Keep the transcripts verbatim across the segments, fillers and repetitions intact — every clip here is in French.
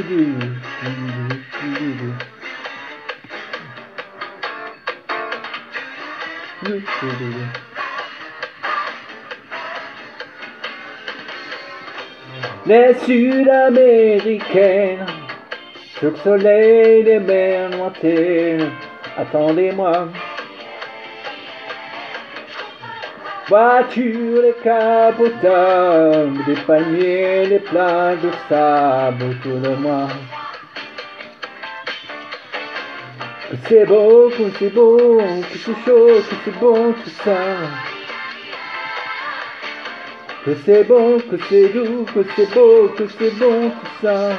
Les Sud-Américaines, sur le soleil des mers lointaines, attendez-moi. Voiture, les capotables, des palmiers, des plages de sable autour de moi. Que c'est beau, que c'est beau, que c'est chaud, que c'est bon tout ça. Que c'est bon, que c'est doux, que c'est beau, que c'est bon tout ça.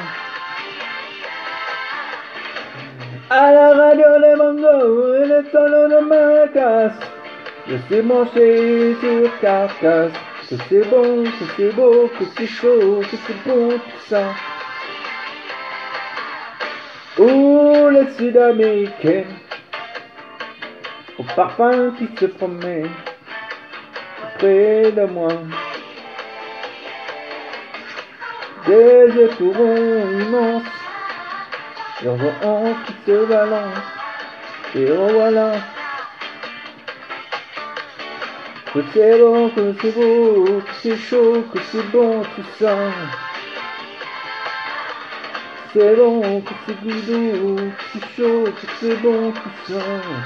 À la radio les mangos et les solos de Maracas, je suis branché sur Carcasse. Que c'est bon, que c'est beau, que c'est chaud, que c'est bon tout ça. Oh les Sud-Américains, au parfum qui se promène près de moi. Des yeux tout ronds immenses, leurs hanches qui se balancent, et revoilà. Que c'est bon, que c'est beau, que c'est chaud, que c'est bon tout ça. C'est bon, que c'est doux, que c'est chaud, que c'est bon tout ça.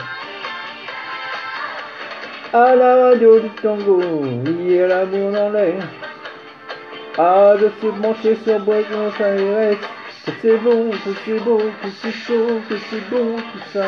À la radio du tango, il y a l'amour dans l'air. Ah, je suis branché sur Buenos Aires. Que c'est bon, que c'est beau, que c'est chaud, que c'est bon tout ça.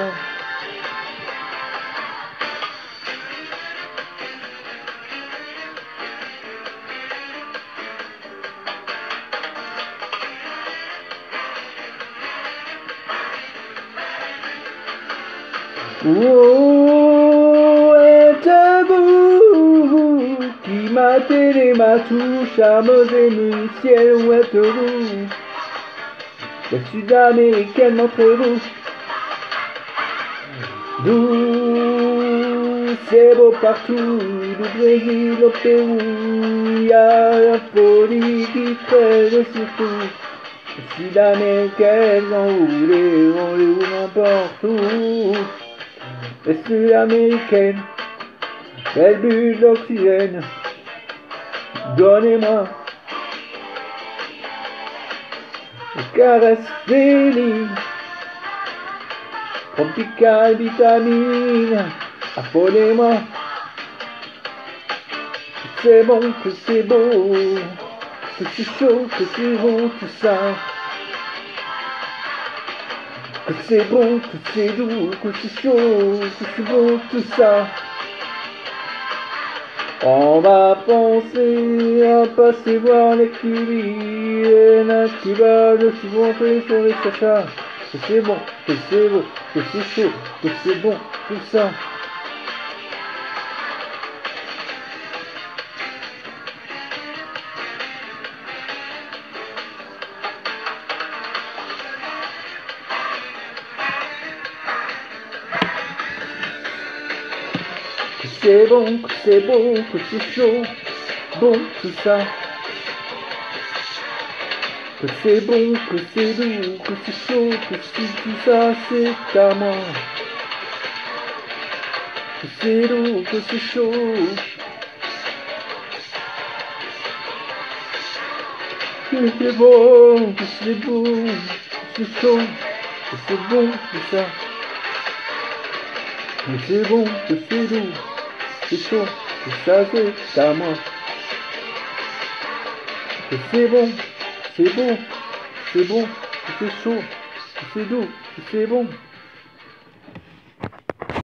Oh, êtes-vous qui matez les matous, charmes émus, ciel, où êtes-vous? Les Sud-Américaines, montrez-vous. D'où c'est beau partout, du Brésil au Pérou, y a la folie qui traîne surtout. Les Sud-Américaines enroulées, on les roule n'importe où. Les Sud-Américaines, belle bulle d'oxygène, donnez-moi une caresse féline, tropicale vitamine, appelez-moi. Que c'est bon, que c'est beau, que c'est chaud, que c'est bon tout ça. Que c'est bon, que c'est doux, que c'est chaud, que c'est bon tout ça. On va penser à passer voir les curies et la cuba de se montrer sur les chachas. Que c'est bon, que c'est beau, que c'est chaud, que c'est bon tout ça. Que c'est bon, que c'est beau, que c'est chaud, bon tout ça. Que c'est bon, que c'est doux, que c'est chaud, que c'est tout ça, c'est à moi. Que c'est doux, que c'est chaud. Que c'est bon, que c'est beau, que c'est chaud, que c'est bon tout ça. Que c'est bon, que c'est doux, c'est chaud, que ça c'est à moi. Que c'est bon, c'est beau, c'est bon, que c'est chaud, que c'est doux, que c'est bon.